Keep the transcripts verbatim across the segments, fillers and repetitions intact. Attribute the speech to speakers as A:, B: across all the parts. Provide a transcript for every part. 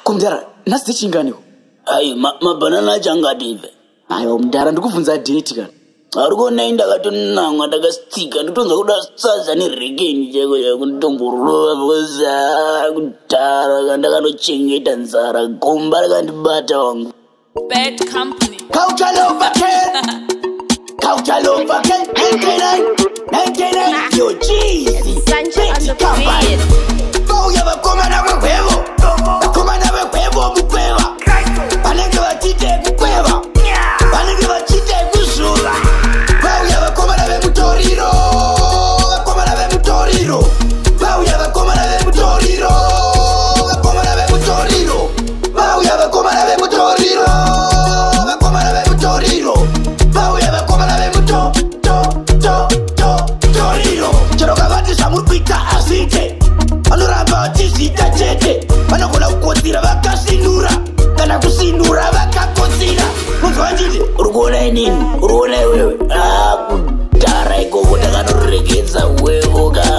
A: Kumdara, nasi chingani.
B: Ayi, ma, ma banana changa dive.
A: Ayo, mdara ndikufunza date kan.
B: Arugo naenda katuna ngadaga stika nditonza kuda saza ni regeni cheko ya kuntomborwa koza kutara kanda kanochengeta nzara gombara kandibata wangu.
C: Bad company.
B: Kautalova Ken. Kautalova Ken. ninety-nine. ninety-nine. Yo, cheesy.
C: Sancho on the beat.
B: Bauya bakoma na wewevo. Bakoma na wewevo bukweva. Banenge batite bukweva. Banenge batite kusura. Bauya bakoma na wemutoriro. Bakoma na wemutoriro. Bauya bakoma na wemutoriro. Bakoma na wemutoriro. Bauya bakoma na wemutoriro. Bakoma na wemutoriro. Bauya bakoma na wemuto to to to toriro. Choroka bati samurpita asite. Anoramba tisita chete. Banakona kukotira vakasindura. Kana kusindura vakakotira. Muzwanjile urikuona nini? Urikuona wewe? Ah, kudara ikoko takanoregedza wewe ka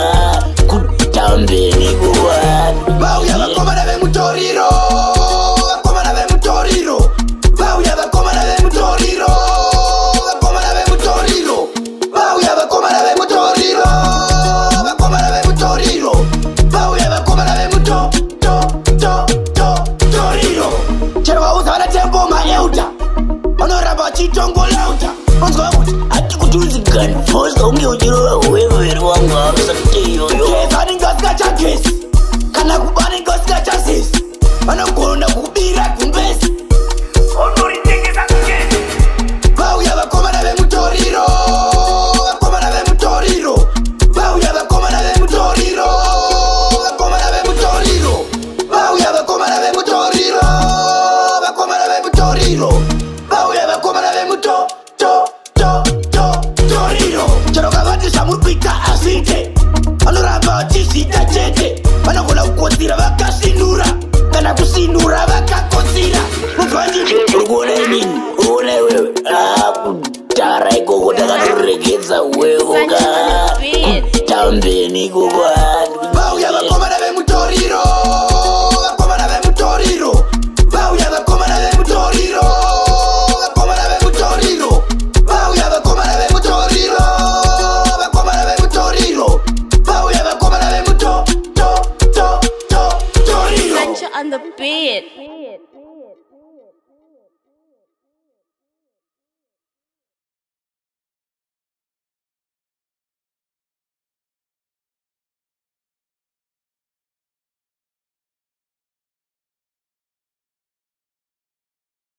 B: kutambeni kuwa. Bauya bakoma na vemutoriro. Bakoma na vemutoriro. Bauya bakoma na vemutoriro. Bakoma na vemutoriro. Bauya bakoma na vemutoriro. Bakoma na vemutoriro. Bauya bakoma na vemuto to to to toriro. Chero wauzana tempo maeuta. Honorable chitongo lauta. Onzwa kuti ati kutuzi gun force unge ujiro wewe wangu akusatiyo yo. Kefani ngaska chakesi. Kana kubani ngaska chasisi. Anakona kubira kumbesi. Onori tengeza kugeni. Bauya bakoma na vemutoriro. Bakoma na vemutoriro. Bauya bakoma na vemutoriro. Bakoma na vemutoriro. Bauya bakoma na vemutoriro. Bakoma na vemutoriro. Bauya bakoma na vemuto to to to toriro. Choroka bati samurpita asite. Anoramba tisita chete. Banakona kukotira vakasindura. Kana kusindura vakakotira. Muzwanjile urikuona nini? Urikuona wewe? Ah, kudara ikoko takanoregedza wewe ka kutambeni kuwa. Bauya bakoma na vemutoriro. Bakoma na vemutoriro. Bauya bakoma na vemutoriro. Bakoma na vemutoriro. Bauya bakoma na vemutoriro. Bakoma na vemutoriro. Bauya bakoma na vemuto to to to toriro.
C: Sancho on the beat.